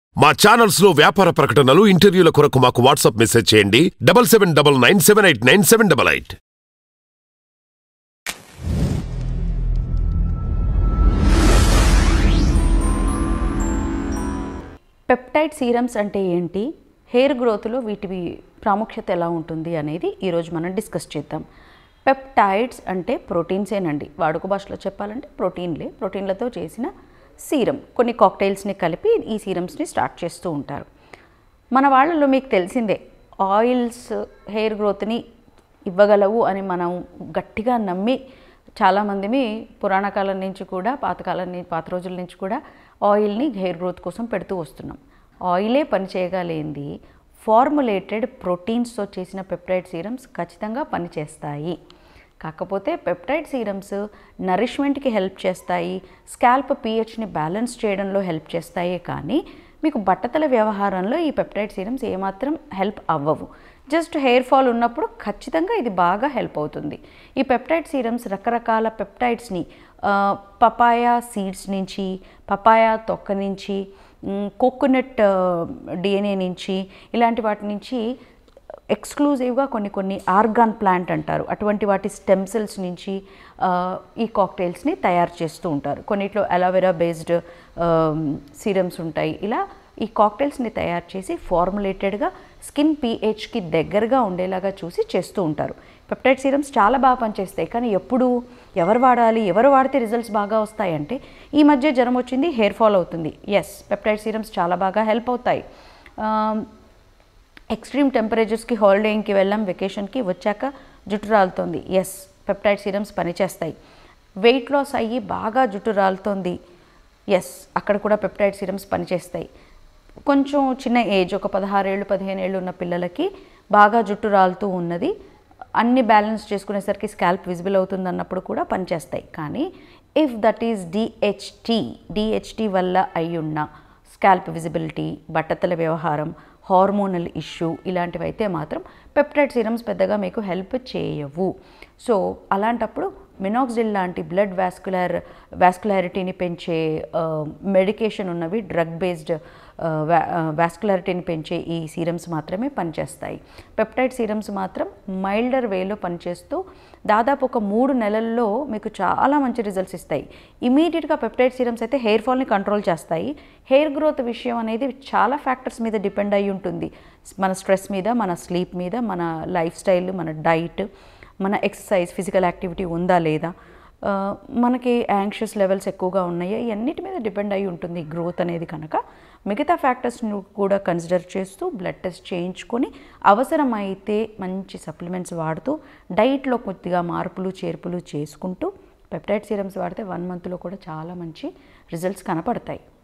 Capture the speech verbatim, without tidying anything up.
మా ఛానల్స్ లో వ్యాపార ప్రకటనలు ఇంటర్వ్యూల కొరకు మాకు వాట్సాప్ మెసేజ్ చేయండి double seven double nine seven eight nine seven double eight. Peptide serums అంటే ఏంటి, హెయిర్ గ్రోత్లో వీటి ప్రాముఖ్యత ఎలా ఉంటుంది అనేది ఈరోజు మనం డిస్కస్ చేద్దాం. పెప్టైడ్స్ అంటే ప్రోటీన్సేనండి, వాడుక భాషలో చెప్పాలంటే ప్రోటీన్లే. ప్రోటీన్లతో చేసిన సీరం, కొన్ని కాక్టైల్స్ని కలిపి ఈ సీరమ్స్ని స్టార్ట్ చేస్తూ ఉంటారు. మన వాళ్ళలో మీకు తెలిసిందే, ఆయిల్స్ హెయిర్ గ్రోత్ని ఇవ్వగలవు అని మనం గట్టిగా నమ్మి చాలామందిమి పురాణ కాలం నుంచి కూడా పాతకాలం నుంచి పాత రోజుల నుంచి కూడా ఆయిల్ని హెయిర్ గ్రోత్ కోసం పెడుతూ వస్తున్నాం. ఆయిలే పనిచేయగలేంది ఫార్ములేటెడ్ ప్రోటీన్స్తో చేసిన పెప్టైడ్ సీరమ్స్ ఖచ్చితంగా పనిచేస్తాయి. కాకపోతే పెప్టైడ్ సీరమ్స్ నరిష్మెంట్కి హెల్ప్ చేస్తాయి, స్కాల్ప్ పీహెచ్ని బ్యాలెన్స్ చేయడంలో హెల్ప్ చేస్తాయి. కానీ మీకు బట్టతల వ్యవహారంలో ఈ పెప్టైడ్ సీరమ్స్ ఏమాత్రం హెల్ప్ అవ్వవు. జస్ట్ హెయిర్ ఫాల్ ఉన్నప్పుడు ఖచ్చితంగా ఇది బాగా హెల్ప్ అవుతుంది. ఈ పెప్టైడ్ సీరమ్స్ రకరకాల పెప్టైడ్స్ని పపాయా సీడ్స్ నుంచి, పపాయా తొక్క నుంచి, కోకోనట్ డిఎన్ఏ నుంచి, ఇలాంటి వాటి నుంచి ఎక్స్క్లూజివ్గా కొన్ని కొన్ని ఆర్గాన్ ప్లాంట్ అంటారు, అటువంటి వాటి స్టెమ్ సెల్స్ నుంచి ఈ కాక్టైల్స్ని తయారు చేస్తూ ఉంటారు. కొన్నిట్లో అలోవెరా బేస్డ్ సీరమ్స్ ఉంటాయి. ఇలా ఈ కాక్టైల్స్ని తయారు చేసి ఫార్ములేటెడ్గా స్కిన్ పీహెచ్కి దగ్గరగా ఉండేలాగా చూసి చేస్తూ ఉంటారు. పెప్టైడ్ సీరమ్స్ చాలా బాగా పనిచేస్తాయి. కానీ ఎప్పుడు ఎవరు వాడాలి, ఎవరు వాడితే రిజల్ట్స్ బాగా వస్తాయంటే, ఈ మధ్య జ్వరం వచ్చింది, హెయిర్ ఫాల్ అవుతుంది, ఎస్ పెప్టైడ్ సీరమ్స్ చాలా బాగా హెల్ప్ అవుతాయి. ఎక్స్ట్రీమ్ టెంపరేచర్స్కి హాలిడేకి వెళ్ళాం, వెకేషన్కి వచ్చాక జుట్టు రాలుతోంది, ఎస్ పెప్టైడ్ సీరమ్స్ పనిచేస్తాయి. వెయిట్ లాస్ అయ్యి బాగా జుట్టు రాలుతోంది, ఎస్ అక్కడ కూడా పెప్టైడ్ సీరమ్స్ పనిచేస్తాయి. కొంచెం చిన్న ఏజ్, ఒక పదహారేళ్ళు పదిహేను ఏళ్ళు ఉన్న పిల్లలకి బాగా జుట్టు రాలుతూ ఉన్నది, అన్ని బ్యాలెన్స్ చేసుకునేసరికి స్కాల్ప్ విజిబుల్ అవుతుంది అన్నప్పుడు కూడా పనిచేస్తాయి. కానీ if that is DHT DHT వల్ల అయ్యున్న స్కాల్ప్ విజిబిలిటీ, బట్టతల వ్యవహారం, హార్మోనల్ ఇష్యూ ఇలాంటివి అయితే మాత్రం పెప్టైడ్ సీరమ్స్ పెద్దగా మీకు హెల్ప్ చేయవు. సో అలాంటప్పుడు మినాక్సిడిల్ లాంటి బ్లడ్ వాస్కులర్ వాస్కులారిటీని పెంచే మెడికేషన్ ఉన్నవి, డ్రగ్ బేస్డ్ వాస్కులారిటీని పెంచే ఈ సీరమ్స్ మాత్రమే పనిచేస్తాయి. పెప్టైడ్ సీరమ్స్ మాత్రం మైల్డర్ వేలో పనిచేస్తూ దాదాపు ఒక మూడు నెలల్లో మీకు చాలా మంచి రిజల్ట్స్ ఇస్తాయి. ఇమీడియట్గా పెప్టైడ్ సీరమ్స్ అయితే హెయిర్ ఫాల్ని కంట్రోల్ చేస్తాయి. హెయిర్ గ్రోత్ విషయం అనేది చాలా ఫ్యాక్టర్స్ మీద డిపెండ్ అయి ఉంటుంది. మన స్ట్రెస్ మీద, మన స్లీప్ మీద, మన లైఫ్ స్టైల్, మన డైట్, మన ఎక్సర్సైజ్, ఫిజికల్ యాక్టివిటీ ఉందా లేదా, మనకి యాంగ్షియస్ లెవెల్స్ ఎక్కువగా ఉన్నాయా, ఇవన్నిటి మీద డిపెండ్ అయి ఉంటుంది గ్రోత్ అనేది. కనుక మిగతా ఫ్యాక్టర్స్ని కూడా కన్సిడర్ చేస్తూ బ్లడ్ టెస్ట్ చేయించుకొని అవసరమైతే మంచి సప్లిమెంట్స్ వాడుతూ డైట్లో కొద్దిగా మార్పులు చేర్పులు చేసుకుంటూ పెప్టైడ్ సీరమ్స్ వాడితే వన్ మంత్లో కూడా చాలా మంచి రిజల్ట్స్ కనపడతాయి.